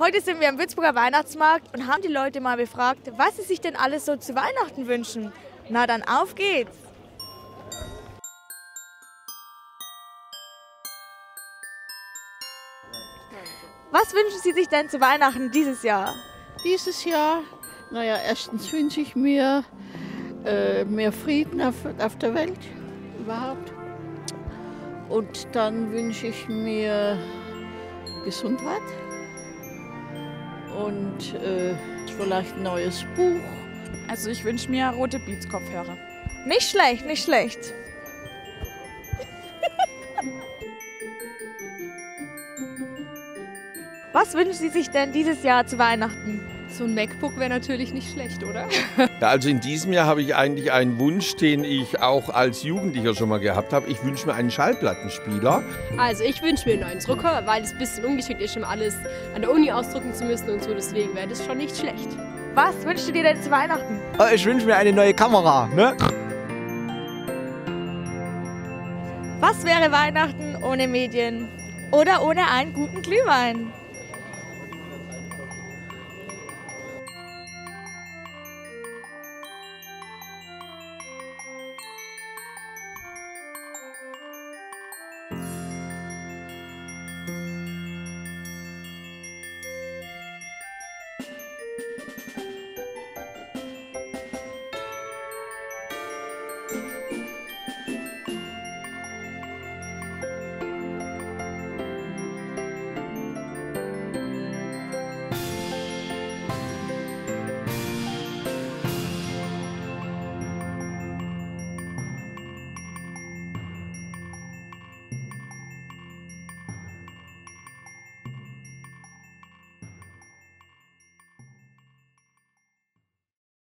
Heute sind wir am Würzburger Weihnachtsmarkt und haben die Leute mal befragt, was sie sich denn alles so zu Weihnachten wünschen. Na dann, auf geht's! Was wünschen Sie sich denn zu Weihnachten dieses Jahr? Dieses Jahr, naja, erstens wünsche ich mir mehr Frieden auf der Welt überhaupt. Und dann wünsche ich mir Gesundheit und vielleicht ein neues Buch. Also ich wünsche mir rote Beats-Kopfhörer. Nicht schlecht, nicht schlecht. Was wünschen Sie sich denn dieses Jahr zu Weihnachten? So ein MacBook wäre natürlich nicht schlecht, oder? Ja, also in diesem Jahr habe ich eigentlich einen Wunsch, den ich auch als Jugendlicher schon mal gehabt habe. Ich wünsche mir einen Schallplattenspieler. Also ich wünsche mir einen neuen Drucker, weil es ein bisschen ungeschickt ist, immer alles an der Uni ausdrucken zu müssen und so. Deswegen wäre das schon nicht schlecht. Was wünschst du dir denn zu Weihnachten? Ich wünsche mir eine neue Kamera, ne? Was wäre Weihnachten ohne Medien? Oder ohne einen guten Glühwein?